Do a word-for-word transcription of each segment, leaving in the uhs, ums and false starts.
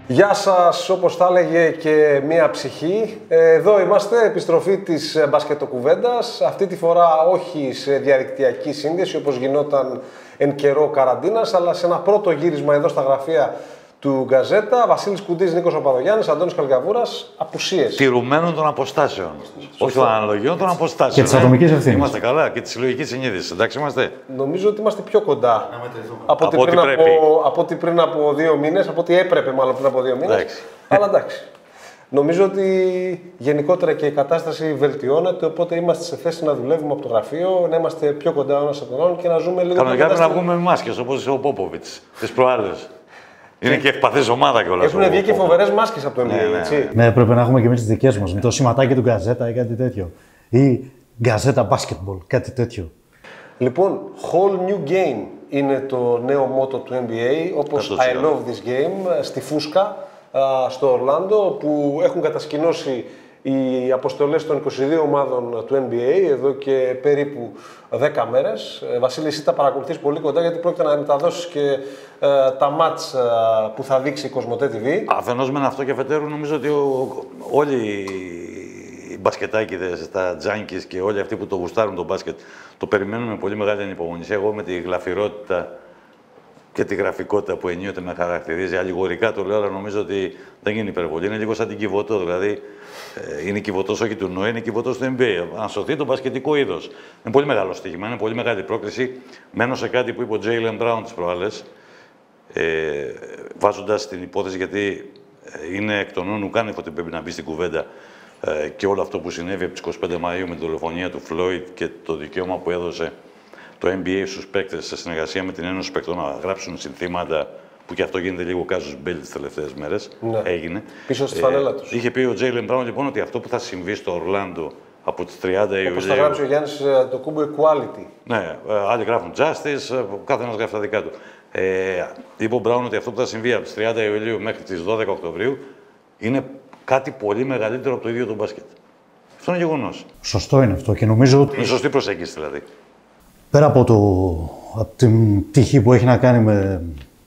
Γεια σας, όπως τα έλεγε και μία ψυχή. Εδώ είμαστε, επιστροφή της μπασκετοκουβέντας. Αυτή τη φορά όχι σε διαδικτυακή σύνδεση όπως γινόταν εν καιρό καραντίνας, αλλά σε ένα πρώτο γύρισμα εδώ στα γραφεία του Γκαζέτα. Βασίλης Κουντής, Νίκος Παπαδογιάννης, Αντώνης Καλκαβούρας. Απουσίες. Τηρουμένων των αποστάσεων. Όχι των αναλογιών, των αποστάσεων. Και της ατομικής ευθύνης. Είμαστε καλά και τη συλλογική συνείδηση. Εντάξει είμαστε. Νομίζω ότι είμαστε πιο κοντά από ό,τι από πριν, πρέπει. από, από, πριν από δύο μήνες, από ό,τι έπρεπε μάλλον πριν από δύο μήνες. Εντάξει. Αλλά εντάξει. Νομίζω ότι γενικότερα και η κατάσταση βελτιώνεται, οπότε είμαστε σε θέση να δουλεύουμε από το γραφείο, να είμαστε πιο κοντά ο ένας από τον άλλον και να ζούμε λίγο. Κανονικά πρέπει να βγούμε με μάσκες όπως ο Πόποβιτς τις προάλλες. Είναι και ευπαθής ομάδα κιόλας. Έχουν βγει και φοβερές μάσκες από το N B A, ναι, ναι, έτσι. Ναι, πρέπει να έχουμε και εμείς τις δικές μας, με το σηματάκι του Γκαζέτα ή κάτι τέτοιο. Ή Γκαζέτα Basketball, κάτι τέτοιο. Λοιπόν, whole new game είναι το νέο μότο του N B A, όπως I love this game, στη Φούσκα, στο Ορλάντο, που έχουν κατασκηνώσει οι αποστολές των είκοσι δύο ομάδων του N B A εδώ και περίπου δέκα μέρες. Βασίλη, εσύ τα παρακολουθείς πολύ κοντά, γιατί πρόκειται να μεταδώσεις και ε, τα μάτς ε, που θα δείξει η Κοσμοτέ τι βι. Αφενός με αυτό και αφετέρου, νομίζω ότι ο, όλοι οι μπασκετάκηδες, τα τζάνκις και όλοι αυτοί που το γουστάρουν το μπάσκετ, το περιμένουν με πολύ μεγάλη ανυπομονησία. Εγώ με τη γλαφυρότητα και τη γραφικότητα που ενίοτε με χαρακτηρίζει, αλληγορικά το λέω, αλλά νομίζω ότι δεν γίνει υπερβολή. Είναι λίγο σαν την Κιβωτό, δηλαδή ε, είναι Κιβωτός όχι του ΝΟΕ, είναι Κιβωτός του N B A. Να σωθεί το μπασκετικό είδος. Είναι πολύ μεγάλο στοίχημα, είναι πολύ μεγάλη πρόκληση. Μένω σε κάτι που είπε ο Τζέιλεν Μπράουν τις προάλλες, ε, βάζοντας την υπόθεση, γιατί είναι εκ των όνων ουκάνευ ότι πρέπει να μπει στην κουβέντα ε, και όλο αυτό που συνέβη από τις είκοσι πέντε Μαΐου με τη δολοφονία του Φλόιντ και το δικαίωμα που έδωσε το N B A στους παίκτες σε συνεργασία με την Ένωση Παικτών να γράψουν συνθήματα, που και αυτό γίνεται λίγο κάζους μπέλι τις τελευταίες μέρες. Ναι. Έγινε. Πίσω στη φανέλα τους. Είχε πει ο Τζέιλεν Μπράουν λοιπόν ότι αυτό που θα συμβεί στο Ορλάντο από τις τριάντα Ιουλίου. Όπως θα γράψει ο Γιάννης το κούμπο Equality. Ναι, άλλοι γράφουν Justice, κάθε ένας γράφει τα δικά του. Ε, είπε ο Μπράουν ότι αυτό που θα συμβεί από τις τριάντα Ιουλίου μέχρι τις δώδεκα Οκτωβρίου είναι κάτι πολύ μεγαλύτερο από το ίδιο το μπάσκετ. Αυτό είναι γεγονός. Σωστό είναι αυτό και νομίζω ότι. Είναι σωστή προσέγγιση δηλαδή. Πέρα από, το, από την πτυχή που έχει να κάνει με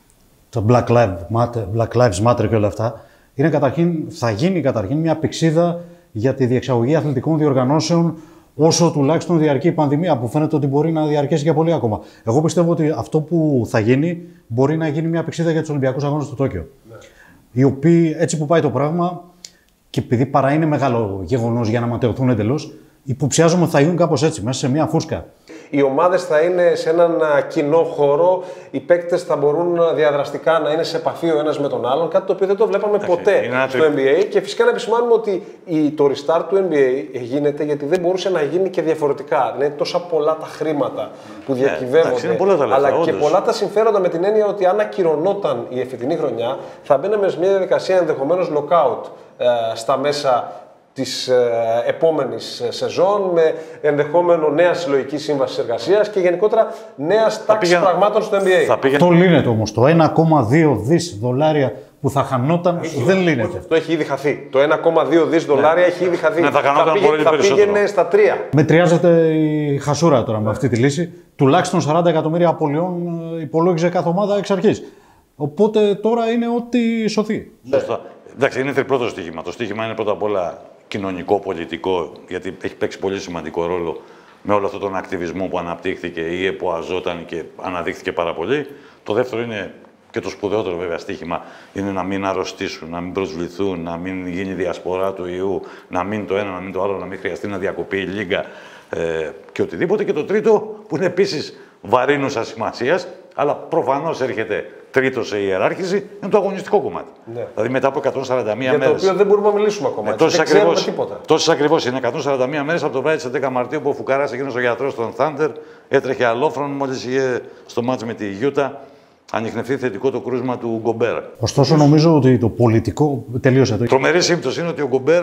το Black Lives Matter, Black Lives Matter και όλα αυτά, είναι καταρχήν, θα γίνει καταρχήν μια πηξίδα για τη διεξαγωγή αθλητικών διοργανώσεων όσο τουλάχιστον διαρκεί η πανδημία, που φαίνεται ότι μπορεί να διαρκέσει για πολύ ακόμα. Εγώ πιστεύω ότι αυτό που θα γίνει μπορεί να γίνει μια πηξίδα για τους Ολυμπιακούς Αγώνες του Τόκιο. Ναι. Οι οποίοι, έτσι που πάει το πράγμα, και επειδή παρά είναι μεγάλο γεγονός για να ματαιωθούν εντελώς, υποψιάζομαι ότι θα γίνουν κάπως έτσι, μέσα σε μια φούσκα. Οι ομάδες θα είναι σε έναν κοινό χώρο, οι παίκτες θα μπορούν διαδραστικά να είναι σε επαφή ο ένας με τον άλλον, κάτι το οποίο δεν το βλέπαμε Άχι, ποτέ στο N B A. Και φυσικά να επισημάνουμε ότι το restart του N B A γίνεται γιατί δεν μπορούσε να γίνει και διαφορετικά. Είναι τόσα πολλά τα χρήματα που διακυβεύονται, yeah, πολλά τα λεφτά, αλλά όντως. Και πολλά τα συμφέροντα, με την έννοια ότι αν ακυρωνόταν η εφετινή χρονιά, θα μπαίναμε σε μια διαδικασία ενδεχομένως lockout ε, στα μέσα της ε, επόμενης σεζόν, με ενδεχόμενο νέα συλλογική σύμβαση εργασίας και γενικότερα νέα τάξη πραγμάτων στο N B A. Πήγα... Αυτό λύνεται όμως. Το ένα κόμμα δύο δις δολάρια που θα χανόταν έχει, δεν λύνεται. Αυτό έχει ήδη χαθεί. Το ένα κόμμα δύο δις δολάρια ναι. έχει ήδη χαθεί. Ναι, θα, θα, πήγε, θα πήγαινε στα τρία. Μετριάζεται η χασούρα τώρα με αυτή τη λύση. Τουλάχιστον σαράντα εκατομμύρια απολειών υπολόγιζε κάθε ομάδα εξ αρχής. Οπότε τώρα είναι ό,τι σωθεί. Σωστά. Εντάξει, είναι τριπλό το στοίχημα. Το στοίχημα είναι πρώτα απ' όλα κοινωνικό, πολιτικό, γιατί έχει παίξει πολύ σημαντικό ρόλο με όλο αυτόν τον ακτιβισμό που αναπτύχθηκε ή εποαζόταν και αναδείχθηκε πάρα πολύ. Το δεύτερο είναι και το σπουδαιότερο βέβαια στοίχημα, είναι να μην αρρωστήσουν, να μην προσβληθούν, να μην γίνει διασπορά του ιού, να μην το ένα, να μην το άλλο, να μην χρειαστεί να διακοπεί η λίγα ε, και οτιδήποτε. Και το τρίτο, που είναι επίσης βαρύνουσα σημασίας, αλλά προφανώς έρχεται τρίτο σε ιεράρχηση, είναι το αγωνιστικό κομμάτι. Ναι. Δηλαδή μετά από εκατόν σαράντα μία μέρες. Για το οποίο δεν μπορούμε να μιλήσουμε ακόμα. Ε, τόσες ακριβώς, τόσες ακριβώς είναι. εκατόν σαράντα μία μέρες από το βράδυ της έντεκα Μαρτίου που ο Φουκαράς εκείνος ο γιατρός των Thunder έτρεχε αλόφρον μόλις είχε στο μάτς με τη Γιούτα ανιχνευτεί θετικό το κρούσμα του Γκομπέρ. Ωστόσο, νομίζω ότι το πολιτικό. Τελείωσε το. Τρομερή σύμπτωση είναι ότι ο Γκομπέρ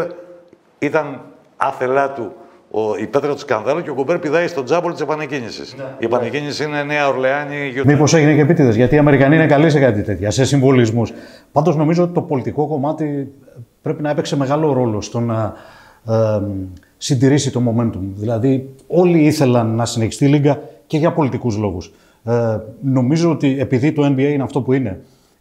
ήταν άθελά του ο, η πέτρα του σκανδάλου και ο Γκομπέρ πηδάει στον τζάμπολ της επανεκκίνησης. Ναι. Η επανεκκίνηση είναι Νέα Ορλεάνη. Μήπως έγινε και επίτηδες, γιατί οι Αμερικανοί είναι καλοί σε κάτι τέτοια, σε συμβολισμούς. Πάντως, νομίζω ότι το πολιτικό κομμάτι πρέπει να έπαιξε μεγάλο ρόλο στο να ε, συντηρήσει το momentum. Δηλαδή, όλοι ήθελαν να συνεχιστεί η Λίγκα και για πολιτικούς λόγους. Ε, νομίζω ότι επειδή το N B A είναι αυτό που είναι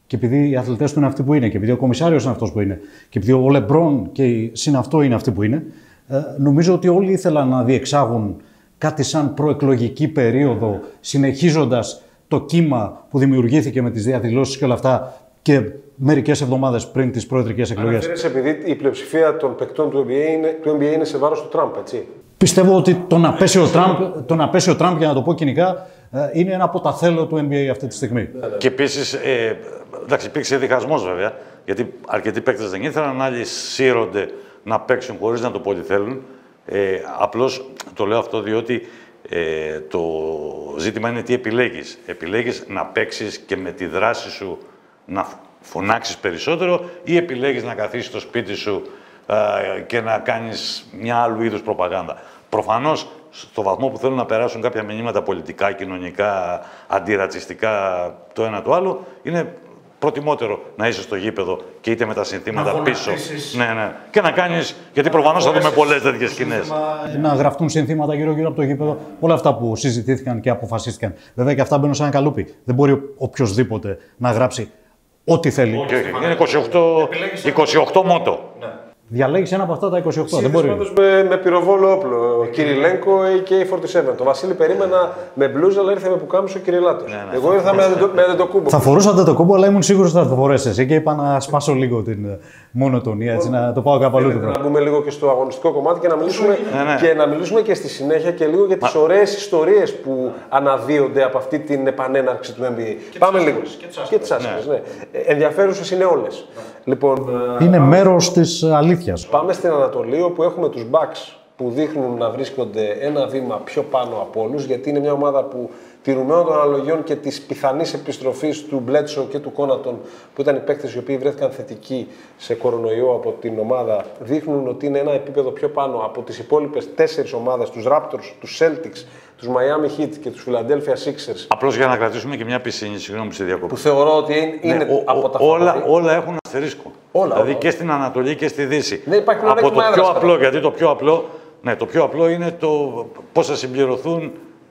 και επειδή οι αθλητές του είναι αυτοί που είναι, και επειδή ο Κομισάριος είναι αυτός που είναι, και επειδή ο Λεμπρόν και συν αυτό είναι αυτοί που είναι, νομίζω ότι όλοι ήθελαν να διεξάγουν κάτι σαν προεκλογική περίοδο, συνεχίζοντας το κύμα που δημιουργήθηκε με τις διαδηλώσεις και όλα αυτά και μερικές εβδομάδες πριν τις προεδρικές εκλογές. Αναφέρεις επειδή η πλειοψηφία των παικτών του N B A είναι, του N B A είναι σε βάρος του Τραμπ, έτσι. Πιστεύω ότι το να πέσει ο Τραμπ, το να πέσει ο Τραμπ, για να το πω κοινικά, είναι ένα από τα θέλω του N B A αυτή τη στιγμή. Και επίσης, ε, εντάξει, υπήρξε διχασμός βέβαια, γιατί αρκετοί παίκτες δεν ήθελαν, άλλοι σύρονται να παίξουν χωρίς να το πολύ θέλουν. Ε, απλώς το λέω αυτό διότι ε, το ζήτημα είναι τι επιλέγεις. Επιλέγεις να παίξεις και με τη δράση σου να φωνάξεις περισσότερο ή επιλέγεις να καθίσεις στο σπίτι σου α, και να κάνεις μια άλλου είδους προπαγάνδα. Προφανώς, στο βαθμό που θέλουν να περάσουν κάποια μηνύματα πολιτικά, κοινωνικά, αντιρατσιστικά, το ένα το άλλο, είναι προτιμότερο να είσαι στο γήπεδο και είτε με τα συνθήματα να πίσω. Ναι, ναι. Και να κάνεις, γιατί προφανώς θα δούμε πολλές τέτοιες σκηνές. Να γραφτούν συνθήματα γύρω-γύρω από το γήπεδο, όλα αυτά που συζητήθηκαν και αποφασίστηκαν. Βέβαια και αυτά μπαίνουν σε ένα καλούπι. Δεν μπορεί οποιοδήποτε να γράψει ό,τι θέλει. Όχι, όχι. Είναι είκοσι οκτώ, είκοσι οκτώ μότο. Ναι. Διαλέγεις ένα από αυτά τα είκοσι οκτώ. Δεν μπορεί. Με, με πυροβόλο όπλο. Ο Κυριλένκο έι κέι φορty seven. Το Βασίλη περίμενα με μπλούζα, αλλά ήρθε με πουκάμισο ο Κυριλάτος. Ναι, ναι. Εγώ ήρθα με, με αντετοκούμπο. Θα φορούσα αντετοκούμπο, αλλά ήμουν σίγουρος ότι θα το φορέσεις εσύ και είπα να σπάσω λίγο την μονοτονία, έτσι, να το πάω κάπου αλλού. Να μπούμε λίγο και στο αγωνιστικό κομμάτι και να μιλήσουμε, ναι, ναι. Και, να μιλήσουμε και στη συνέχεια και λίγο για τις Μα... ωραίες ιστορίες που αναδύονται από αυτή την επανέναρξη του N B A. Και Πάμε λίγο. Και τις άσχημες. Ναι. Ναι. Ενδιαφέρουσες είναι όλες. Ναι. Λοιπόν, είναι μέρος της αλήθειας. Πάμε στην Ανατολή, όπου έχουμε τους Bucks που δείχνουν να βρίσκονται ένα βήμα πιο πάνω από όλους, γιατί είναι μια ομάδα που τηρουμένων των αναλογιών και της πιθανής επιστροφής του Bledsoe και του Connaughton, που ήταν οι παίκτες οι οποίοι βρέθηκαν θετικοί σε κορονοϊό από την ομάδα, δείχνουν ότι είναι ένα επίπεδο πιο πάνω από τις υπόλοιπες τέσσερις ομάδες, τους Raptors, τους Celtics, τους Miami Heat και τους Philadelphia Sixers. Απλώς για να κρατήσουμε και μια πισίνη, συγγνώμη σε διακοπή. Που θεωρώ ότι είναι ναι, από τα όλα, φαβορί. Όλα έχουν αστερίσκο. Όλα, δηλαδή όλα. Και στην Ανατολή και στη Δύση. Δεν υπάρχει από το πιο απλό, γιατί το πιο απλό, ναι, το πιο απλό είναι το πώς θα συμπληρωθούν.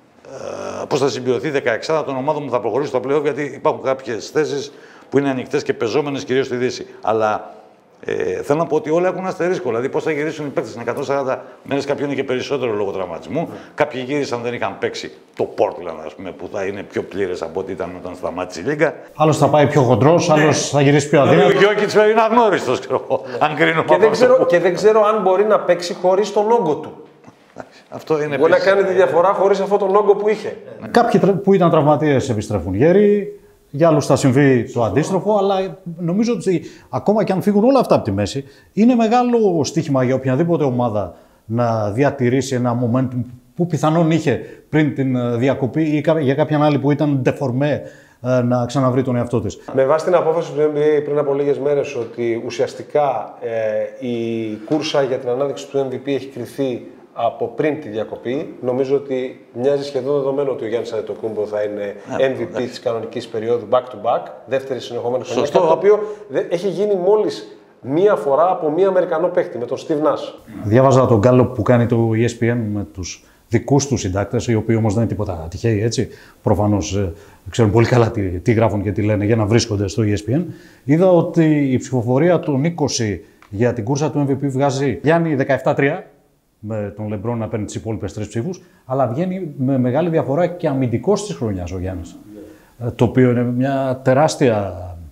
Πώς θα συμπληρωθεί η δεκαεξάδα των ομάδων που θα προχωρήσουν στο play-off, γιατί υπάρχουν κάποιες θέσεις που είναι ανοιχτές και πεζόμενες κυρίως στη Δύση. Αλλά ε, θέλω να πω ότι όλα έχουν αστερίσκο. Δηλαδή, πώς θα γυρίσουν οι παίκτες στην εκατόν σαράντα μέρες, κάποιοι είναι και περισσότερο λόγω τραυματισμού. Mm. Κάποιοι γύρισαν δεν είχαν παίξει το Portland, ας πούμε, που θα είναι πιο πλήρες από ό,τι ήταν όταν σταμάτησε η Λίγκα. Άλλος θα πάει πιο χοντρός, ναι. Άλλος θα γυρίσει πιο αδύνατος. Ο Γιώκητς είναι αγνώριστος, αν κρίνω και, δεν ξέρω, και δεν ξέρω αν μπορεί να παίξει χωρίς τον όγκο του. Αυτό είναι μπορεί επίσης να κάνει τη διαφορά χωρίς αυτόν τον όγκο που είχε. Κάποιοι που ήταν τραυματίες επιστρέφουν γέροι, για άλλους θα συμβεί το αντίστροφο, αλλά νομίζω ότι ακόμα και αν φύγουν όλα αυτά από τη μέση, είναι μεγάλο στοίχημα για οποιαδήποτε ομάδα να διατηρήσει ένα momentum που πιθανόν είχε πριν την διακοπή ή για κάποιαν άλλη που ήταν ντεφορμέ να ξαναβρει τον εαυτό της. Με βάση την απόφαση του N B A πριν από λίγες μέρες ότι ουσιαστικά ε, η κούρσα για την ανάδειξη του M V P έχει κριθεί από πριν τη διακοπή, νομίζω ότι μοιάζει σχεδόν δεδομένο ότι ο Γιάννης Αντετοκούμπο θα είναι M V P της κανονικής περίοδου back-to-back, δεύτερη συνεχόμενη χρονιά, το οποίο έχει γίνει μόλις μία φορά από μία Αμερικανό παίκτη, με τον Steve Nash. Διάβαζα τον γκάλοπ που κάνει το E S P N με τους δικούς του συντάκτες, οι οποίοι όμως δεν είναι τίποτα τυχαίοι, έτσι. Προφανώς ε, ξέρουν πολύ καλά τι, τι γράφουν και τι λένε για να βρίσκονται στο E S P N. Είδα ότι η ψηφοφορία των είκοσι για την κούρσα του M V P βγάζει Γιάννη δεκαεπτά τρία, με τον Λεμπρόν να παίρνει τις υπόλοιπες τρεις ψήφους, αλλά βγαίνει με μεγάλη διαφορά και αμυντικός της χρονιάς ο Γιάννης. Yeah. Το οποίο είναι μια τεράστια,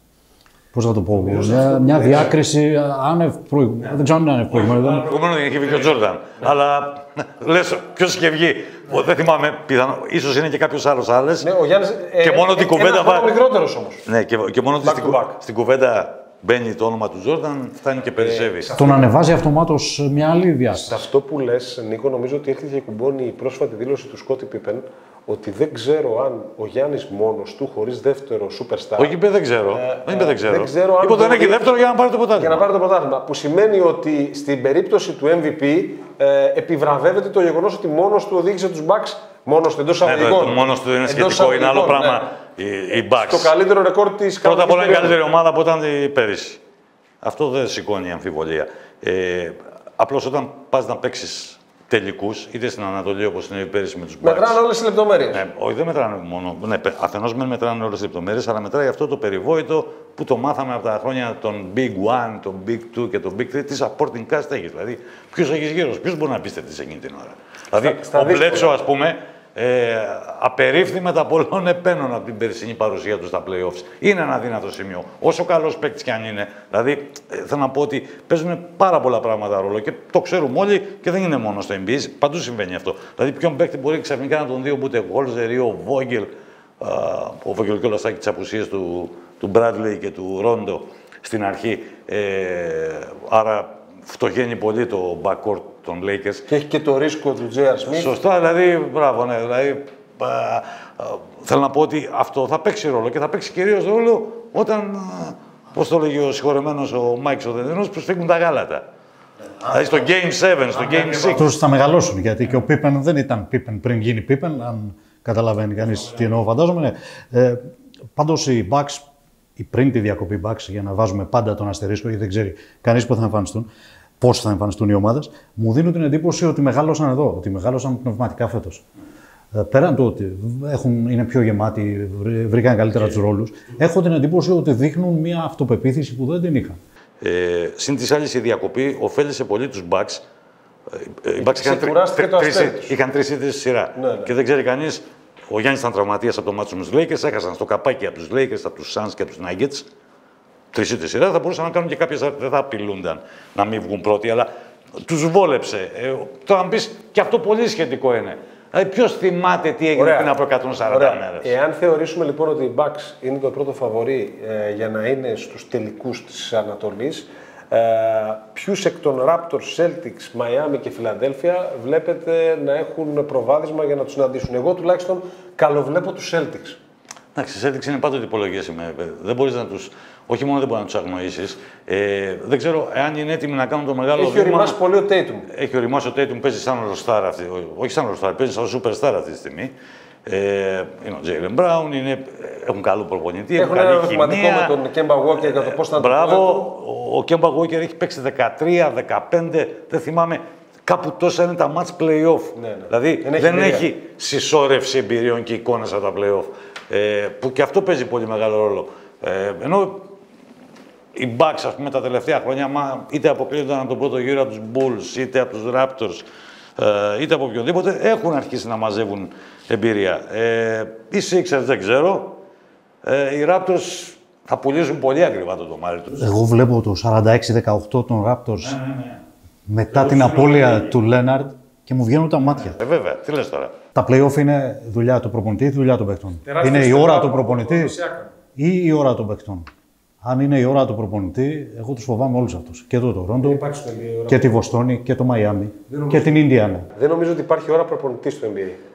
πώς θα το πω, μια, μια διάκριση άνευ προηγούμενη. Yeah. Δεν ξέρω αν είναι άνευ προηγούμενη. Προηγούμενο είχε βγει και ο Τζόρνταν. Αλλά λες, ποιος είχε βγει. Δεν θυμάμαι, πιθανό, ίσως είναι και κάποιος άλλος άλλες. Ναι, ο Γιάννης, και μόνο ε, την κουβέντα. Ένα χρόνο μικρότερος όμως. Ναι, και, και μόνο στην, στην κουβέντα μπαίνει το όνομα του Τζόρνταν, φτάνει και περισσεύει. Ε, τον ανεβάζει αυτομάτως μια άλλη διάσταση. Σε αυτό που λες, Νίκο, νομίζω ότι έρχεται και κουμπώνει η πρόσφατη δήλωση του Σκότι Πίπεν ότι δεν ξέρω αν ο Γιάννης μόνος του, χωρίς δεύτερο superstar. Όχι, είπε δεν ξέρω. Ε, δεν είπε δεν ξέρω. Δεν ξέρω είπε δεν έχει δεύτερο για να πάρει το πρωτάθλημα. Για να πάρει το πρωτάθλημα. Που σημαίνει ότι στην περίπτωση του M V P ε, επιβραβεύεται το γεγονός ότι μόνος του οδήγησε τους Bucks. Μόνος του εντός αγωγικών. Ναι, μόνος του είναι σχετικό, είναι άλλο πράγμα. Ναι. Οι, οι Bucks. Το καλύτερο ρεκόρ της πρώτα απ' όλα είναι η καλύτερη ομάδα από όταν πέρυσι. Αυτό δεν σηκώνει αμφιβολία. Ε, απλώς όταν πας να παίξεις τελικούς, είτε στην Ανατολή όπως είναι πέρυσι με τους Bucks. Μετράνε όλες τις λεπτομέρειες. Ναι, όχι, δεν μετράνε μόνο. Ναι, αφενός μεν μετράνε όλες τις λεπτομέρειες, αλλά μετράει αυτό το περιβόητο που το μάθαμε από τα χρόνια των Big One, των Big Two και των Big Three. Τι supporting cast έχεις. Δηλαδή, ποιους έχεις γύρω, ποιους μπορεί να πίστευτες εκείνη την ώρα. Στα, δηλαδή, στα ο Μπλέτσο, ας πούμε, ε, απερίφθη με τα πολλών επένων από την περσινή παρουσία του στα playoffs. Είναι ένα αδύνατο σημείο. Όσο καλός παίκτης κι αν είναι. Δηλαδή, ε, θέλω να πω ότι παίζουν πάρα πολλά πράγματα ρόλο και το ξέρουμε όλοι και δεν είναι μόνο στο N B A. Παντού συμβαίνει αυτό. Δηλαδή, ποιον παίκτη μπορεί ξαφνικά να τον δει ούτε Γόλζερ ή ο Βόγγελ. Ο Βόγγελ και όλα αυτά και τις απουσίες του, του Bradley και του Ρόντο στην αρχή. Ε, άρα, φτωχαίνει πολύ το backcourt των Lakers. Και έχει και το ρίσκο του Τζέι Αρ Smith. Σωστά, δηλαδή, μπράβο, ναι. Δηλαδή, α, α, θέλω να πω ότι αυτό θα παίξει ρόλο και θα παίξει κυρίως ρόλο όταν, πώς το λέγει ο συγχωρεμένος ο Μάικς ο Δενδυνός, προσφύγουν τα γάλατα. Δηλαδή στο Game seven, στο Game six. Αυτούς θα μεγαλώσουν, γιατί και ο Pippen δεν ήταν Pippen πριν γίνει Pippen, αν καταλαβαίνει κανείς τι εννοώ, φαντάζομαι. Ναι. Ε, πάντως οι Bucks, οι πριν τη διακοπή Bucks, για να βάζουμε πάντα τον αστερίσκο, γιατί δεν ξέρει κανείς πότε θα εμφανιστούν, πώς θα εμφανιστούν οι ομάδες, μου δίνουν την εντύπωση ότι μεγάλωσαν εδώ, ότι μεγάλωσαν πνευματικά φέτος. Ε, πέραν του ότι έχουν, είναι πιο γεμάτοι, βρήκαν καλύτερα τους ρόλους, έχω την εντύπωση ότι δείχνουν μια αυτοπεποίθηση που δεν την είχαν. Ε, συν της άλλης η διακοπή ωφέλησε πολύ τους Bucks. Οι Bucks είχαν, τρι, τρι, τρεις, είχαν τρεις ήττες στη σειρά. Ναι, ναι. Και δεν ξέρει κανείς, ο Γιάννης ήταν τραυματίας από το μάτσο με τους Lakers, έχασαν στο καπάκι από τους Lakers, από τους Suns και από τους Nuggets. Τρεις ήττες σειρά, θα μπορούσαν να κάνουν και κάποιες, δεν θα απειλούνταν να μην βγουν πρώτοι, αλλά τους βόλεψε. Ε, τώρα να πεις, και αυτό πολύ σχετικό είναι. Δηλαδή, ποιος θυμάται τι έγινε πριν από εκατόν σαράντα μέρες. Εάν θεωρήσουμε λοιπόν ότι οι Bucks είναι το πρώτο φαβορί ε, για να είναι στους τελικούς της Ανατολής, ε, ποιους εκ των Raptors, Celtics, Miami και Φιλαδέλφια βλέπετε να έχουν προβάδισμα για να τους συναντήσουν? Εγώ τουλάχιστον καλοβλέπω τους Celtics. Εντάξει, οι Celtics είναι πάντοτε υπολογίσιμοι. Δεν μπορείς να τους. Όχι μόνο δεν μπορεί να τους αγνοήσεις. Ε, δεν ξέρω εάν είναι έτοιμοι να κάνουν το μεγάλο Έχει βήμα. Έχει οριμάσει πολύ ο Tatum. Έχει οριμάσει ο Tatum, παίζει σαν All-Star αυτή. Όχι σαν All-Star, παίζει σαν Superstar αυτή τη στιγμή. Ε, είναι ο Jaylen Brown, είναι, έχουν καλό προπονητή. Έχουν ένα ερωτηματικό με τον Kemba Walker για το πώς θα το κάνει. Μπράβο, ο, ο Kemba Walker έχει παίξει δεκατρία, δεκαπέντε, δεν θυμάμαι. Κάπου τόσα είναι τα match play-off. Ναι, ναι. Δηλαδή δεν, δεν έχει, έχει συσσόρευση εμπειριών και εικόνες από τα play-off. Ε, που και αυτό παίζει πολύ μεγάλο ρόλο. Ε, ενώ οι Bucks, ας πούμε, τα τελευταία χρόνια, μα, είτε αποκλείονταν από τον πρώτο γύρο από τους Bulls, είτε από τους Raptors, ε, είτε από οποιοδήποτε, έχουν αρχίσει να μαζεύουν εμπειρία. Ε, οι Sixers δεν ξέρω. Ε, οι Raptors θα πουλήσουν πολύ ακριβά το τομάρι τους. Εγώ βλέπω το σαράντα έξι δεκαοκτώ των Raptors ναι, ναι, ναι. μετά Εγώ την απώλεια του Leonard και μου βγαίνουν τα μάτια. Ε, βέβαια, τι λες τώρα. Τα play-off είναι δουλειά του προπονητή ή δουλειά των παιχτών? Είναι η ώρα του προπονητή ή η ώρα των παιχτών? Αν είναι η ώρα του προπονητή, εγώ τους φοβάμαι όλους αυτούς. Και το Τορόντο, και τη Βοστόνη, και το Μαϊάμι, και την Ινδιάνα. Δεν νομίζω ότι υπάρχει ώρα προπονητή στο N B A.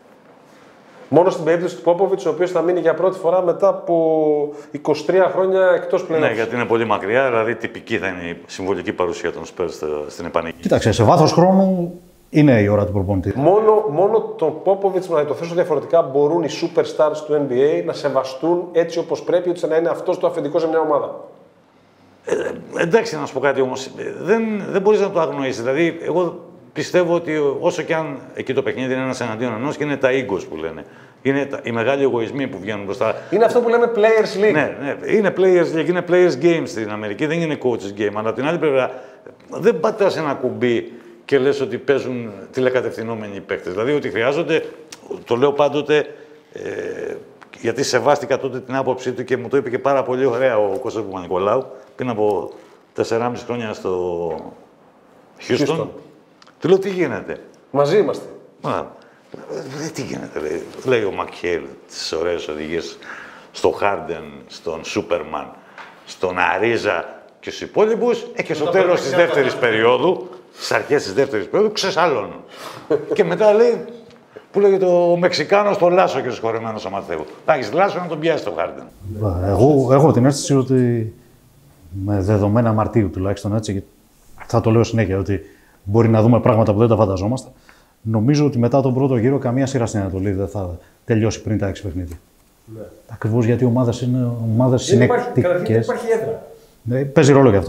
Μόνο στην περίπτωση του Πόποβιτς, ο οποίος θα μείνει για πρώτη φορά μετά από είκοσι τρία χρόνια εκτός πλέον. Ναι, γιατί είναι πολύ μακριά, δηλαδή τυπική θα είναι η συμβολική παρουσία των Spurs στην επανεκκίνηση. Κοίταξε, σε βάθος χρόνου είναι η ώρα του προπονητή. Μόνο, μόνο τον Πόποβιτς, να το θέσω διαφορετικά, μπορούν οι superstars του N B A να σεβαστούν έτσι όπως πρέπει, ώστε να είναι αυτός το αφεντικό σε μια ομάδα. Ε, εντάξει, να σου πω κάτι όμως. Δεν, δεν μπορείς να το αγνοήσεις. Δηλαδή, εγώ πιστεύω ότι όσο και αν εκεί το παιχνίδι είναι ένας εναντίον ενός και είναι τα egos που λένε. Είναι τα, οι μεγάλοι εγωισμοί που βγαίνουν μπροστά. Είναι αυτό που λέμε players league. Ναι, ναι, είναι players league, είναι players games στην Αμερική, δεν είναι coaches game. Αλλά από την άλλη πλευρά δεν πατάς ένα κουμπί και λες ότι παίζουν τηλεκατευθυνόμενοι παίκτες. Δηλαδή ότι χρειάζονται, το λέω πάντοτε, ε, γιατί σεβάστηκα τότε την άποψή του και μου το είπε και πάρα πολύ ωραία ο Κώστας Παπα-Νικολάου πριν από τεσσεράμισι χρόνια στο Houston. Του λέω τι γίνεται. Μαζί είμαστε. Μα, ε, τι γίνεται, λέει, λέει ο Μακχέλ τις ωραίες οδηγίες στο Χάρντεν, στον Σούπερμαν, στον Αρίζα και στους υπόλοιπους, ε, και στο τέλος της δεύτερης περίοδου, στις αρχές της δεύτερης περίοδου, ξεσάλωνουν. Και μετά λέει, που λέγεται ο Μεξικάνος το Λάσο και ο συγχωρεμένος ο Μαθαίου. Θα έχεις Λάσο να τον πιάσει το Χάρντεν. Εγώ έχω την αίσθηση ότι με δεδομένα Μαρτίου τουλάχιστον έτσι, θα το λέω συνέχεια, ότι μπορεί να δούμε πράγματα που δεν τα φανταζόμαστε. Νομίζω ότι μετά τον πρώτο γύρο καμία σειρά στην Ανατολή δεν θα τελειώσει πριν τα έξι παιχνίδια. Ναι. Ακριβώς γιατί οι ομάδες είναι ομάδες συνεκτικές. Δεν υπάρχει έδρα. Ναι, παίζει ρόλο και αυτό.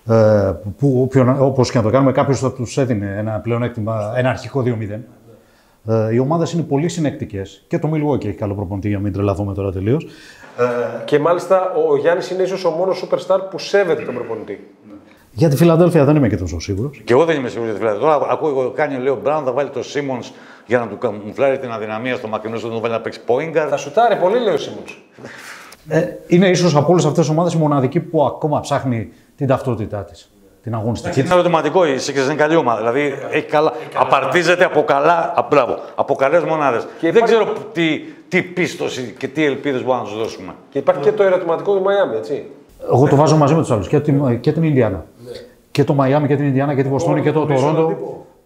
Ε, που όπως και να το κάνουμε, κάποιος θα τους έδινε ένα πλεονέκτημα, ένα αρχικό δύο μηδέν. Ε, οι ομάδες είναι πολύ συνεκτικές και το Milwaukee έχει καλό προπονητή, για να μην τρελαθούμε τώρα τελείως. Ε, και μάλιστα ο Γιάννης είναι ίσως ο μόνος superstar που σέβεται τον προπονητή. Για τη Φιλαδέλφια δεν είμαι και τόσο σίγουρος. Και εγώ δεν είμαι σίγουρος για τη Φιλαδέλφια. Τώρα ακούω κάνει ο Λέο Μπράουν, θα βάλει το Simmons για να του καμουφλάρει την αδυναμία στο μακρινό, να τον βάλει να παίξει point guard. Θα σουτάρει πολύ, λέει ο Simmons. Ε, είναι ίσως από όλες αυτές τις ομάδες η μοναδική που ακόμα ψάχνει την ταυτότητά της. Την αγωνιστική. Είναι ερωτηματικό, η Sixers είναι καλή ομάδα. Δηλαδή έχει καλά, απαρτίζεται από, καλά, α, μπράβο, από καλές μονάδες. Δεν υπάρχει... ξέρω τι, τι πίστοση και τι ελπίδες μπορούμε να τους δώσουμε. Και υπάρχει και το ερωτηματικό του Μαϊάμι, έτσι. Εγώ το βάζω μαζί με τους άλλους. Και, την, και την Ινδιάνα. Ναι. Και το Μαϊάμι και την Ινδιάνα και τη Βοστόνη και το Τορόντο.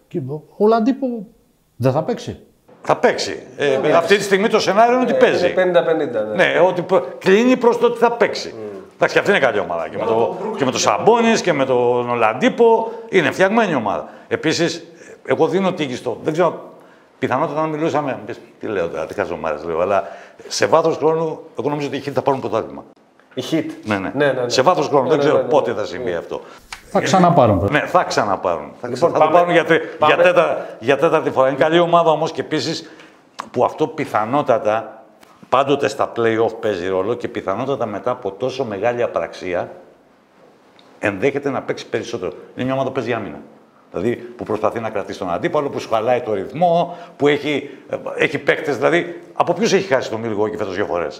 Ο Λαντίπο δεν θα παίξει. Θα παίξει. Ε, ε, αυτή τη στιγμή το σενάριο είναι ότι παίζει. Είναι πενήντα πενήντα. Ναι, ναι ότι κλείνει προς το ότι θα παίξει. Mm. Εντάξει, και αυτή είναι καλή ομάδα. Και με, το, και με το Σαμπόνις και με τον Ολαντίπο είναι φτιαγμένη ομάδα. Επίσης, εγώ δίνω τύχη στο. Δεν ξέρω, πιθανότατα να μιλούσαμε. Τι λέω τώρα, τι χαζομάρες λέω. Αλλά σε βάθος χρόνου, εγώ νομίζω ότι οι Heat θα πάρουν πρωτάθλημα. Οι Heat. Ναι, ναι. ναι, ναι, ναι. Σε βάθος χρόνου, ναι, δεν ναι, ξέρω ναι, ναι, πότε ναι, θα συμβεί ναι. αυτό. Θα ξαναπάρουν. Ναι, θα ξαναπάρουν. Λοιπόν, θα, θα το πάρουν για, για, τέτα, για τέταρτη φορά. Είναι καλή ομάδα όμως και επίσης που αυτό πιθανότατα. Πάντοτε στα play-off παίζει ρόλο και πιθανότατα μετά από τόσο μεγάλη απραξία ενδέχεται να παίξει περισσότερο. Είναι μια ομάδα που παίζει άμυνα. Δηλαδή που προσπαθεί να κρατήσει τον αντίπαλο, που σχαλάει το ρυθμό, που έχει, έχει παίκτες. Δηλαδή, από ποιους έχει χάσει το Milwaukee φέτος δύο φορές.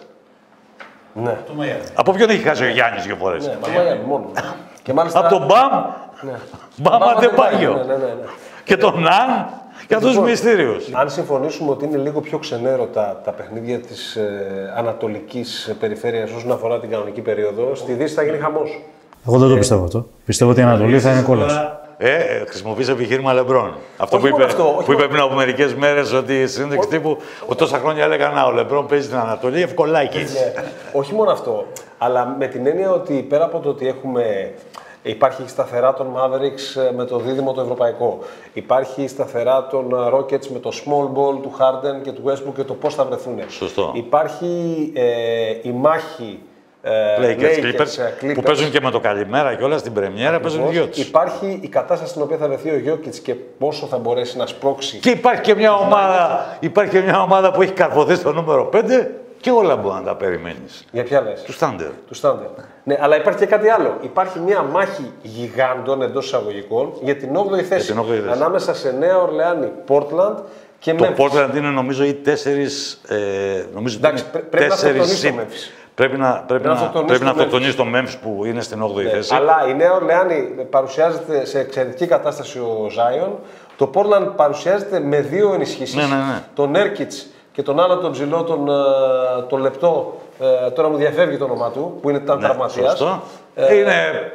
Ναι. Από ποιον έχει χάσει ο Γιάννης δύο φορές. Ναι, το Μαϊάμι μόνο. Και μάλιστα... Από τον Μπαμ, ναι. Μπαμ Αντεμπάγιο. Ναι, ναι, ναι, ναι. Και τον Ναν. Για τους μυστήριους. Αν συμφωνήσουμε ότι είναι λίγο πιο ξενέρωτα τα παιχνίδια της ε, ανατολικής περιφέρειας όσον αφορά την κανονική περίοδο, στη Δύση θα γίνει χαμός. Εγώ δεν το πιστεύω αυτό. Πιστεύω ότι η Ανατολή θα είναι κόλαση. Ε, χρησιμοποίησε επιχείρημα Λεμπρόν. Αυτό που είπε, αυτό, που είπε πριν από μερικές μέρες ότι η συνέντευξη τύπου ότι τόσα χρόνια έλεγαν να ο Λεμπρόν παίζει στην Ανατολή, ευκολάκι. Ναι. Όχι μόνο αυτό, αλλά με την έννοια ότι πέρα από το ότι έχουμε. Υπάρχει σταθερά των Mavericks με το δίδυμο το ευρωπαϊκό. Υπάρχει σταθερά των Rockets με το small ball του Harden και του Westbrook και το πώς θα βρεθούν. Σωστό. Υπάρχει ε, η μάχη ε, Lakers, Lakers, Clippers, Clippers, που παίζουν και με το καλημέρα και όλα στην πρεμιέρα, παίζουν οι δυο τους. Υπάρχει η κατάσταση στην οποία θα βρεθεί ο Jokic και πόσο θα μπορέσει να σπρώξει. Και υπάρχει και μια ομάδα, υπάρχει και μια ομάδα που έχει καρφωθεί στο νούμερο πέντε και όλα μπορεί να τα περιμένεις. Για ποια λες? Του Thunder. Του Thunder. Ναι, αλλά υπάρχει και κάτι άλλο. Υπάρχει μια μάχη γιγάντων εντός εισαγωγικών για την όγδοη θέση. την όγδοη θέση. Ανάμεσα σε Νέα Ορλεάνη, Portland και το Memphis. Το Portland είναι νομίζω οι τέσσερις. Ε, νομίζω Εντάξει, είναι πρέπει τέσσερις, να αυτοκτονήσει το Memphis. Πρέπει να, πρέπει να, πρέπει να αυτοκτονήσει το Memphis που είναι στην όγδοη Ναι, θέση. αλλά η Νέα Ορλεάνη παρουσιάζεται σε εξαιρετική κατάσταση ο Zion. Το Portland παρουσιάζεται με δύο ενισχύσεις. Ναι, ναι, ναι. Τον Nurkic και τον άλλο τον ψηλό, τον, τον λεπτό. Ε, τώρα μου διαφεύγει το όνομά του, που είναι ήταν ναι, τραυματίας. Σωστό. Ε, είναι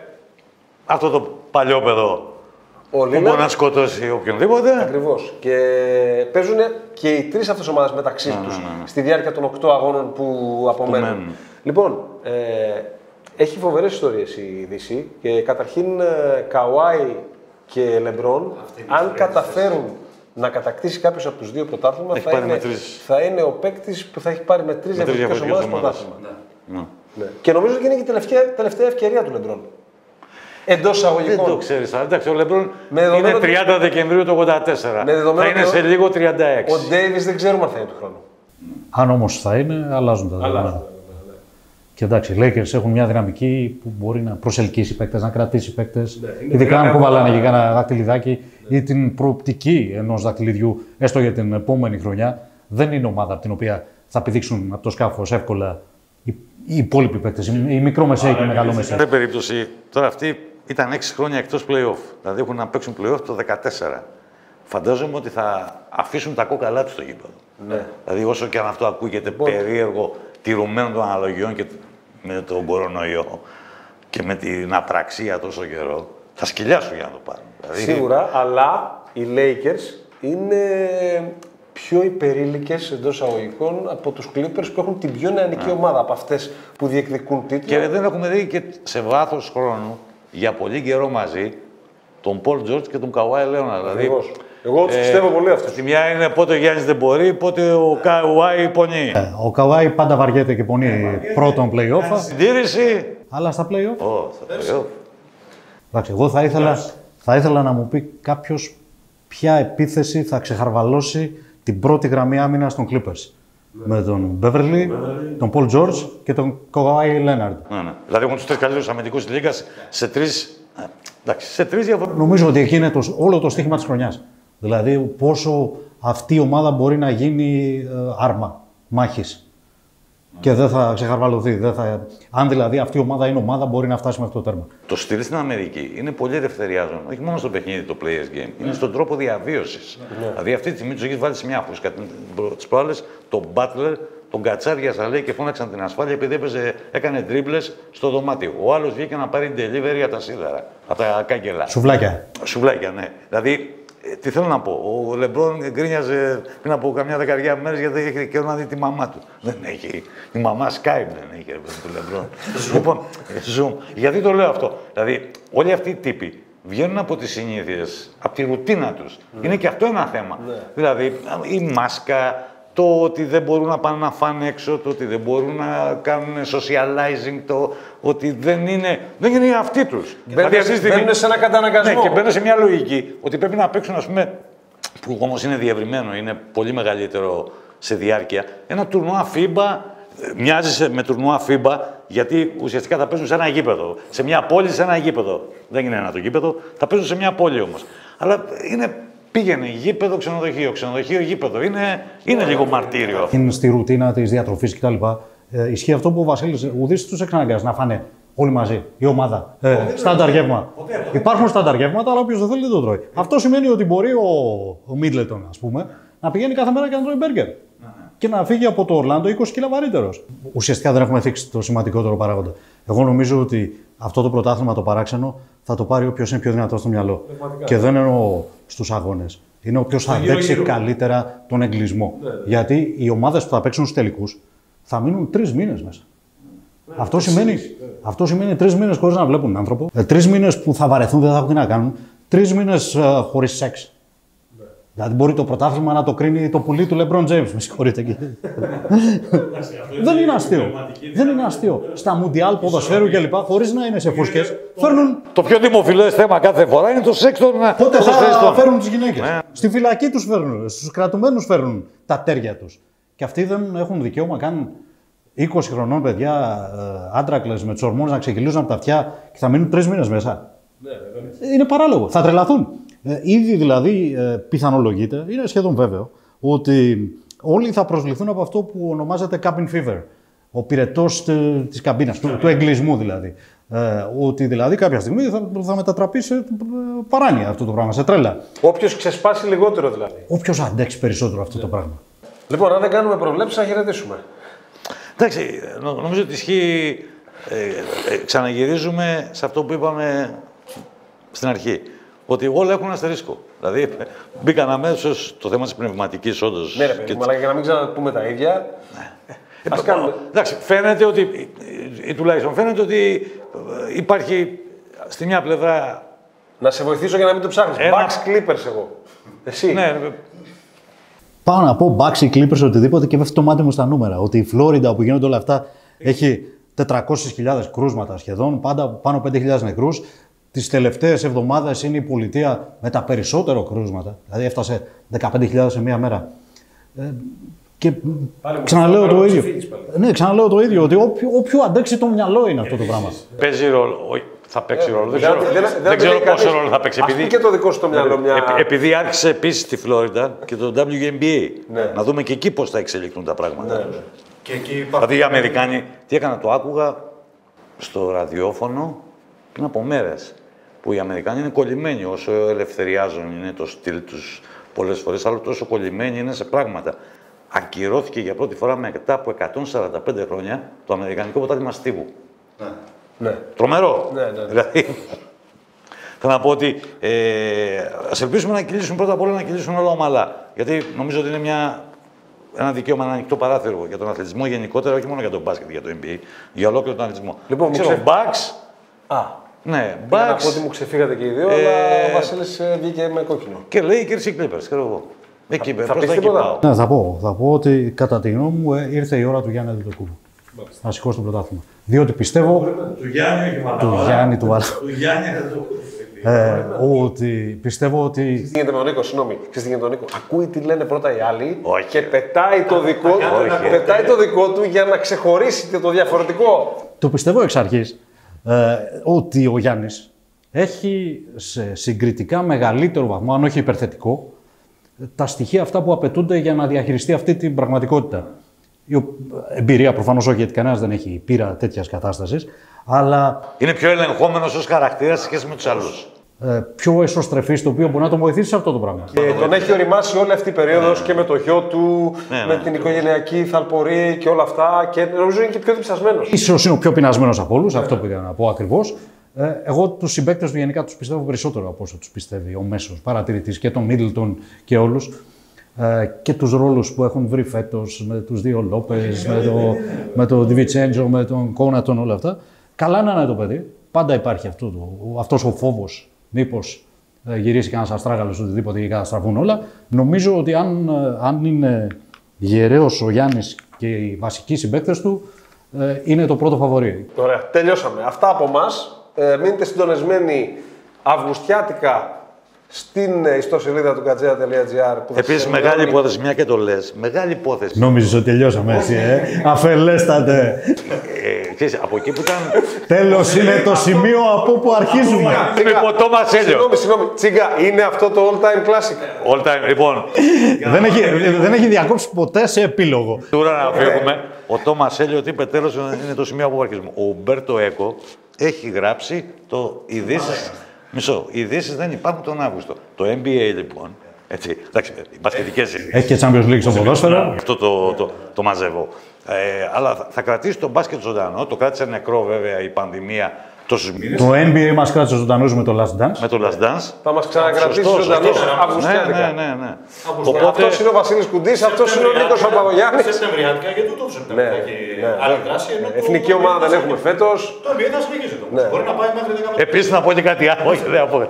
αυτό το παλιόπαιδο που μπορεί να σκοτώσει οποιονδήποτε. Ακριβώς. Και παίζουν και οι τρεις αυτές ομάδες μεταξύ ναι, τους ναι, ναι. στη διάρκεια των οκτώ αγώνων που απομένουν. Που μένουν. Λοιπόν, ε, έχει φοβερές ιστορίες η Δύση. Και καταρχήν Καουάι και Λεμπρόν, αν καταφέρουν να κατακτήσει κάποιος από τους δύο πρωτάθλημα, θα είναι, θα είναι ο παίκτης που θα έχει πάρει με τρεις διαφορετικές ομάδες πρωτάθλημα. Ναι. Ναι. Ναι. Και νομίζω ότι είναι και η τελευταία, τελευταία ευκαιρία του Λεμπρόν. Εντός εισαγωγικών. Δεν το ξέρεις. Εντάξει, ο Λεμπρόν είναι τριάντα Δεκεμβρίου του ογδόντα τέσσερα. Θα είναι σε λίγο τριάντα έξι. Ο Ντέιβις δεν ξέρουμε αν θα είναι του χρόνου. Αν όμως θα είναι, αλλάζουν τα δεδομένα. Και εντάξει, οι Lakers έχουν μια δυναμική που μπορεί να προσελκύσει παίκτες, να κρατήσει παίκτες. Ναι, ειδικά αν κουβαλάνε και κάνα δακτυλιδάκι ναι. ή την προοπτική ενός δακτυλιδιού, έστω για την επόμενη χρονιά. Δεν είναι ομάδα από την οποία θα πηδήξουν από το σκάφος εύκολα οι, οι υπόλοιποι παίκτες, οι μικρομεσαίοι και οι μεγαλομεσαίοι. Σε περίπτωση, τώρα αυτοί ήταν έξι χρόνια εκτός play-off. Δηλαδή έχουν να παίξουν play-off το δεκατέσσερα. Φαντάζομαι ότι θα αφήσουν τα κόκαλά τους στο γήπεδο. Ναι. Δηλαδή, όσο και αν αυτό ακούγεται Μπορεί. περίεργο, τηρουμένων των αναλογιών και με τον κορονοϊό και με την απραξία τόσο καιρό, θα σκυλιάσουν για να το πάρουν. Δηλαδή, σίγουρα, αλλά οι Lakers είναι πιο υπερήλικες εντός εισαγωγικών από τους Clippers που έχουν την πιο νεανική yeah. ομάδα από αυτές που διεκδικούν τίτλο. Και δεν έχουμε δει και σε βάθος χρόνου για πολύ καιρό μαζί τον Paul George και τον Kawhi Leonard. Δηλαδή, εγώ τους ε, πιστεύω πολύ αυτούς. Τη μια είναι πότε ο Γιάννης δεν μπορεί, πότε ο Kawhi πονεί. Ε, ο Kawhi πάντα βαριέται και πονεί ε, πρώτον play-off. Συντήρηση. Αλλά στα play-off. Oh, στα play-off. Εντάξει, εγώ θα ήθελα, θα ήθελα να μου πει κάποιος ποια επίθεση θα ξεχαρβαλώσει την πρώτη γραμμή άμυνας των Clippers. Ναι. Με τον Beverly, τον Paul George και τον Kawhi Leonard. Ναι, ναι. Δηλαδή έχουν τους τρεις καλύτερους αμυντικούς της Λίγκας σε τρεις, εντάξει, σε τρεις διαφορετικούς. Νομίζω ότι εκεί είναι το, όλο το στοίχημα της χρονιάς. Δηλαδή πόσο αυτή η ομάδα μπορεί να γίνει ε, άρμα μάχης. Και δεν θα ξεχαρβαλωθεί. Δεν θα... Αν δηλαδή αυτή η ομάδα είναι ομάδα, μπορεί να φτάσει μέχρι το τέρμα. Το στυλ στην Αμερική είναι πολύ ελευθεριάζον. Όχι μόνο στο παιχνίδι, το players game. Είναι στον τρόπο διαβίωσης. Ναι. Δηλαδή αυτή τη στιγμή του έχει βάλει σε μια φούσκα. Τις προάλλες τον Butler τον κατσάριασαν λέει και φώναξαν την ασφάλεια επειδή έπαιζε, έκανε τρίμπλες στο δωμάτιο. Ο άλλος βγήκε να πάρει delivery από τα σίδερα, από τα κάγκελα. Σουβλάκια. Σουβλάκια, ναι. Δηλαδή. Τι θέλω να πω, ο Λεμπρόν γκρίνιαζε πριν από καμιά δεκαετία μέρες γιατί δεν είχε καιρό να δει τη μαμά του. Δεν έχει. Η μαμά Skype δεν έχει του Λεμπρόν. Λοιπόν, Zoom. Γιατί το λέω αυτό. Δηλαδή, όλοι αυτοί οι τύποι βγαίνουν από τις συνήθειες, από τη ρουτίνα τους. Mm. Είναι και αυτό ένα θέμα. Mm. Δηλαδή, η μάσκα, το ότι δεν μπορούν να πάνε να φάνε έξω, το ότι δεν μπορούν να κάνουν socializing, το ότι δεν είναι, δεν είναι αυτοί τους. Μπαίνουν δηλαδή, σε ένα καταναγκασμό. Ναι, και μπαίνουν σε μια λογική ότι πρέπει να παίξουν, ας πούμε, που όμως είναι διευρυμένο, είναι πολύ μεγαλύτερο σε διάρκεια, ένα τουρνουά φίμπα, μοιάζει με τουρνουά φίμπα, γιατί ουσιαστικά θα παίζουν σε ένα γήπεδο. Σε μια πόλη, σε ένα γήπεδο. Δεν είναι ένα το γήπεδο, θα παίζουν σε μια πόλη όμως. Αλλά είναι. Πήγαινε γήπεδο, ξενοδοχείο, ξενοδοχείο, γήπεδο. Είναι, είναι λίγο μαρτύριο. Είναι στη ρουτίνα τη διατροφή κτλ. Ε, ισχύει αυτό που ο Βασίλης Ουδής του έχει αναγκάσει να φάνε όλοι μαζί, η ομάδα. Ε, στάνταρ γεύμα. Υπάρχουν στάνταρ γεύματα, αλλά όποιος δεν θέλει δεν το τρώει. Αυτό σημαίνει ότι μπορεί ο, ο Μίτλετον, ας πούμε, να πηγαίνει κάθε μέρα και να τρώει μπέργκερ. Και να φύγει από το Ορλάντο είκοσι κιλά βαρύτερος. Ουσιαστικά δεν έχουμε θίξει το σημαντικότερο παράγοντα. Εγώ νομίζω ότι αυτό το πρωτάθλημα το παράξενο θα το πάρει όποιος είναι πιο δυνατός στο μυαλό. Πραγματικά. Και δεν εννοώ στους αγώνες. Είναι όποιος θα αντέξει καλύτερα τον εγκλισμό. Ναι, ναι. Γιατί οι ομάδες που θα παίξουν στους τελικούς θα μείνουν τρεις μήνες μέσα. Ναι, αυτό, σημαίνει, ναι. αυτό σημαίνει τρεις μήνες χωρίς να βλέπουν άνθρωπο. Ε, τρεις μήνες που θα βαρεθούν, δεν θα έχουν τι να κάνουν. Τρεις μήνες ε, χωρίς σεξ. Δηλαδή μπορεί το πρωτάθλημα να το κρίνει το πουλί του LeBron James. Με συγχωρείτε. Δεν είναι αστείο. Δεν είναι αστείο. Στα Μουντιάλ ποδοσφαίρου κλπ. Χωρίς να είναι σε φούσκες, φέρνουν. Το πιο δημοφιλές θέμα κάθε φορά είναι το σεξ των. Πότε θα φέρουν τις γυναίκες. Στη φυλακή τους φέρνουν. Στους κρατουμένους φέρνουν τα τέρια τους. Και αυτοί δεν έχουν δικαίωμα καν είκοσι χρονών παιδιά άντρακλες με τους ορμόνες να ξεκυλίζουν από τα αυτιά και θα μείνουν τρεις μήνες μέσα. Είναι παράλογο. Θα τρελαθούν. Ε, ήδη δηλαδή ε, πιθανολογείται, είναι σχεδόν βέβαιο, ότι όλοι θα προσβληθούν από αυτό που ονομάζεται cabin fever. Ο πυρετός της καμπίνας, του, του εγκλισμού δηλαδή. Ε, ότι δηλαδή κάποια στιγμή θα, θα μετατραπεί σε παράνοια αυτό το πράγμα, σε τρέλα. Όποιος ξεσπάσει λιγότερο δηλαδή. Όποιος αντέξει περισσότερο αυτό το πράγμα. Λοιπόν, αν δεν κάνουμε προβλέψεις, θα χαιρετήσουμε. Εντάξει, νομίζω ότι ισχύει. Ε, ε, ξαναγυρίζουμε σε αυτό που είπαμε στην αρχή. Ότι όλα έχουν αστερίσκο. Δηλαδή, μπήκαν αμέσως το θέμα της πνευματικής όντως. Ναι, ρε παιδί, και... αλλά για να μην ξαναπούμε τα ίδια. Ναι. Ας κάνουμε... Εντάξει, φαίνεται ότι, ή τουλάχιστον φαίνεται ότι υπάρχει στη μια πλευρά. Να σε βοηθήσω για να μην το ψάχνεις. Ένα... Bucks Clippers εγώ. Εσύ. Ναι. Πάω να πω Bucks ή Clippers οτιδήποτε και πέφτει το μάτι μου στα νούμερα. Ότι η Φλόριντα που γίνονται όλα αυτά έχει τετρακόσιες χιλιάδες κρούσματα σχεδόν, πάντα πάνω από πέντε χιλιάδες νεκρούς. Τις τελευταίες εβδομάδες είναι η πολιτεία με τα περισσότερα κρούσματα. Δηλαδή έφτασε δεκαπέντε χιλιάδες σε μία μέρα. Ε, και πάλι ξαναλέω το ίδιο. Ναι, ξαναλέω το ίδιο. Ότι όποιο, όποιο αντέξει το μυαλό είναι αυτό το πράγμα. Παίζει ρόλο. Θα παίξει ρόλο. Δεν ξέρω, δεν, δεν, δεν ξέρω πόσο ρόλο θα παίξει. Επειδή και το δικό σου το μυαλό. Μια... Επει, επειδή άρχισε επίσης στη Φλόριντα και το ντάμπλιου εν μπι έι. Ναι. Να δούμε και εκεί πώς θα εξελιχθούν τα πράγματα. Ναι. Και εκεί δηλαδή οι Αμερικάνοι, τι έκανα, το άκουγα στο ραδιόφωνο πριν από μέρες. Που οι Αμερικάνοι είναι κολλημένοι, όσο ελευθεριάζουν είναι το στυλ τους πολλές φορές, αλλά τόσο κολλημένοι είναι σε πράγματα. Ακυρώθηκε για πρώτη φορά μετά από εκατόν σαράντα πέντε χρόνια το Αμερικανικό ποτάμι Στίβου. Ναι. Ναι. Τρομερό. Ναι, ναι. Δηλαδή, θέλω να πω ότι ε, ας ελπίσουμε να κυλήσουν πρώτα απ' όλα να κυλήσουν όλα ομαλά. Γιατί νομίζω ότι είναι μια, ένα δικαίωμα, ένα ανοιχτό παράθυρο για τον αθλητισμό γενικότερα, όχι μόνο για τον μπάσκετ, για το εν μπι έι, για ολόκληρο τον αθλητισμό. Λοιπόν, ξέρω, ξε... Bucks, Α. Ναι, Bucks. Να πω ότι μου ξεφύγατε και οι δύο, ε... αλλά ο Βασίλης βγήκε με κόκκινο. Και λέει και οι Clippers, ξέρω εγώ. Εκεί, θα, θα πεις τίποτα. Ναι, θα πω. Θα πω ότι κατά τη γνώμη μου ήρθε η ώρα του Γιάννη Αντετοκούνμπου. Να σηκώσει το πρωτάθλημα. Διότι πιστεύω. Του Γιάννη, όχι του Γιάννη του Βαλά. Του Γιάννη Αντετοκούνμπου. Ε, ότι πιστεύω ότι. Τι γίνεται με τον Νίκο, συγγνώμη. Τι γίνεται με τον Νίκο. Ακούει τι λένε πρώτα οι άλλοι όχι. Και πετάει το, δικό, όχι. πετάει το δικό του για να ξεχωρίσει το διαφορετικό. Το πιστεύω εξ αρχής ε, ότι ο Γιάννης έχει σε συγκριτικά μεγαλύτερο βαθμό, αν όχι υπερθετικό, τα στοιχεία αυτά που απαιτούνται για να διαχειριστεί αυτή την πραγματικότητα. Η εμπειρία προφανώς όχι, γιατί κανένας δεν έχει πείρα τέτοιας κατάστασης, αλλά. Είναι πιο ελεγχόμενος ως χαρακτήρας σε σχέση με τους άλλους. Ε, πιο εσωστρεφής, το οποίο μπορεί να τον βοηθήσει σε αυτό το πράγμα. Και τον έχει οριμάσει όλη αυτή η περίοδος ναι. και με το γιο του, ναι, με ναι. την οικογενειακή θαλπορή και όλα αυτά. Και νομίζω είναι και πιο διψασμένος. Ίσως είναι ο πιο πεινασμένος από όλους, ναι. αυτό πήγα να πω ακριβώς. Ε, εγώ τους συμπαίκτες του γενικά τους πιστεύω περισσότερο από όσο τους πιστεύει ο μέσος παρατηρητής και τον Μίτλτον και όλους. Ε, και τους ρόλους που έχουν βρει φέτος με τους δύο Λόπες, με, το, με τον Ντιβιτσέντζο, με τον Κόνατον, όλα αυτά. Καλά είναι ένα το παιδί. Πάντα υπάρχει αυτό το, αυτός ο φόβος. Μήπως ε, γυρίσει κανένας αστράγαλος οτιδήποτε και καταστραφούν όλα. Νομίζω ότι αν, ε, αν είναι γεραίος ο Γιάννης και οι βασικοί συμπαίκτες του, ε, είναι το πρώτο φαβορί. Ωραία, τελειώσαμε. Αυτά από εμάς. Ε, μείνετε συντονισμένοι αυγουστιάτικα στην ιστοσελίδα του γκατζέα τελεία τζι άρ. Επίσης, μεγάλη υπόθεση, μια και το λες. Μεγάλη υπόθεση. Νόμιζες ότι τελειώσαμε εσύ, ε. Αφελέστατε. Ε, ξέρεις, από εκεί που ήταν. Τέλος είναι το σημείο από που αρχίζουμε. Με ποτό Μασέλιο. Συγγνώμη, συγγνώμη. Τσίγκα, είναι αυτό το all time classic. All time, λοιπόν. δεν, έχει, δεν έχει διακόψει ποτέ σε επίλογο. Τώρα να φύγουμε. Ο Τόμας Έλιο, τι τέλος είναι το σημείο από που αρχίζουμε. Ο Ουμπέρτο Έκο έχει γράψει το ειδήσεις. Μισό. Οι ειδήσεις δεν υπάρχουν τον Αύγουστο. Το N B A λοιπόν. Έτσι, εντάξει, οι μπασκετικές. Έχει και Champions League στο ποδόσφαιρο. Αυτό το, το, το, το μαζεύω. Ε, αλλά θα, θα κρατήσει τον μπάσκετ ζωντανό. Το κράτησε νεκρό βέβαια η πανδημία τόσους μήνες. Το N B A μας κράτησε ζωντανούς με το Last Dance. Με το Last Dance. Θα μας ξανακρατήσει ζωντανούς αυγουστιάτικα. Ναι, ναι, ναι, ναι. Οπότε... Αυτός είναι ο Βασίλης Κουντής, αυτός είναι ο Νίκος Παπαδογιάννης. Σεπτεμβριάτικα, γιατί το Σεπτέμβριο θα έχει άλλη δράση. Εθνική ομάδα δεν έχουμε φέτος. Το N B A θα συνεχίζεται. Μπορεί να πάει μέχρι δέκα. Επίσης να πω και κάτι άλλο. Όχι, δεν πω.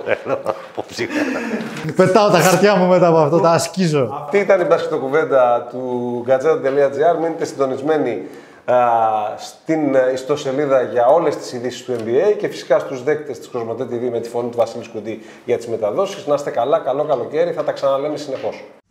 Πετάω τα χαρτιά μου μετά από αυτό, τα ασκίζω. Αυτή ήταν η μπασκετοκουβέντα του γκατζέα τελεία τζι άρ. Μείνετε συντονισμένοι α, στην ιστοσελίδα για όλες τις ειδήσεις του N B A και φυσικά στους δέκτες της Κοσμοτέ τι βι με τη φωνή του Βασίλη Κουντή για τις μεταδόσεις. Να είστε καλά, καλό καλοκαίρι, θα τα ξαναλέμε συνεχώς.